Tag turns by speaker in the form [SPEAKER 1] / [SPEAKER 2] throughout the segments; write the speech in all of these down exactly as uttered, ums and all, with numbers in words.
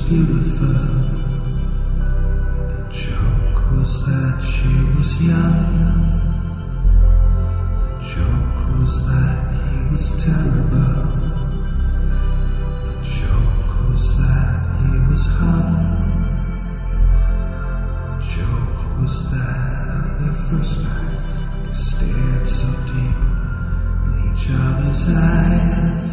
[SPEAKER 1] beautiful. The joke was that she was young. The joke was that he was terrible. The joke was that he was hung. The joke was that on their first night they stared so deep in each other's eyes,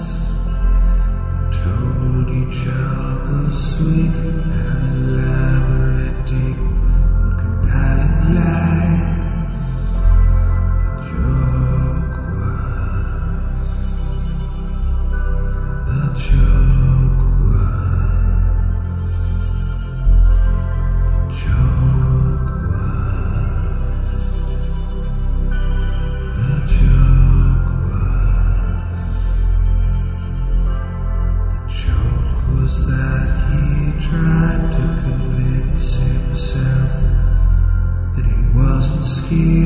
[SPEAKER 1] told each other sweet and elaborate, deep and compelling lies. The joke was, the joke was, the joke was, the joke was that he tried to convince himself that he wasn't scared.